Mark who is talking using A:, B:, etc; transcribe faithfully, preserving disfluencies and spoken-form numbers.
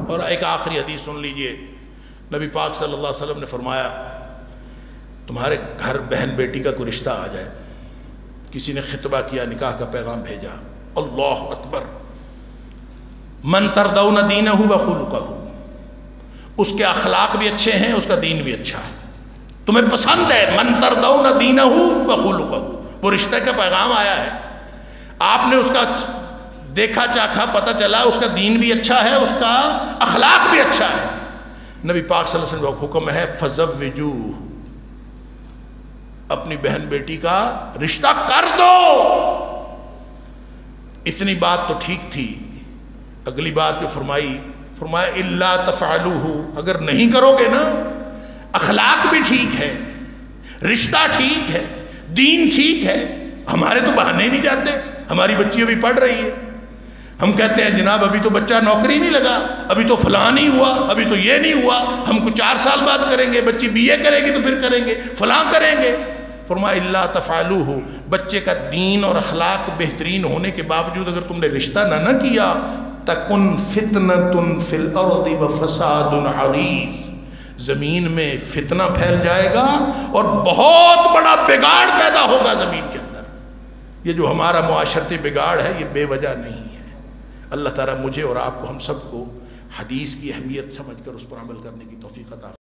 A: اور ایک آخری حدیث سن لیجئے، نبی پاک صلی اللہ علیہ وسلم نے فرمایا تمہارے گھر بہن بیٹی کا کوئی رشتہ آ جائے، کسی نے خطبہ کیا، نکاح کا پیغام بھیجا، اللہ اکبر، من ترضون دینہ و خلقہ، اس کے اخلاق بھی اچھے ہیں، اس کا دین بھی اچھا ہے، تمہیں پسند ہے، من ترضون دینہ و خلقہ، وہ رشتہ کا پیغام آیا ہے، آپ نے اس کا دیکھا چاکھا، پتہ چلا اس کا دین بھی اچھا ہے، اس کا اخلاق بھی اچھا ہے، نبی پاک صلی اللہ علیہ وسلم کا حکم ہے فزوجوہ، اپنی بہن بیٹی کا رشتہ کر دو۔ اتنی بات تو ٹھیک تھی، اگلی بات جو فرمائی، فرمایا الا تفعلوہ، اگر نہیں کرو گے نا، اخلاق بھی ٹھیک ہے، رشتہ ٹھیک ہے، دین ٹھیک ہے، ہمارے تو بہانے نہیں جاتے، ہماری بچی ابھی پڑھ رہی ہے، ہم کہتے ہیں جناب ابھی تو بچہ نوکری نہیں لگا، ابھی تو فلاں نہیں ہوا، ابھی تو یہ نہیں ہوا، ہم کو چار سال بعد کریں گے، بچی بی اے کرے گی تو پھر کریں گے، فلاں کریں گے۔ فرمایا الا تفعلوہ، بچے کا دین اور اخلاق بہترین ہونے کے باوجود اگر تم نے رشتہ نہ نہ کیا، تکن فتنۃ فی الارض وفساد عریض، زمین میں فتنہ پھیل جائے گا اور بہت بڑا بگاڑ پیدا ہوگا زمین کے اندر۔ یہ جو ہمارا معاشرتی بگاڑ ہے یہ بے وجہ نہیں ہے۔ اللہ تعالیٰ مجھے اور آپ کو، ہم سب کو حدیث کی اہمیت سمجھ کر اس پر عمل کرنے کی توفیق عطا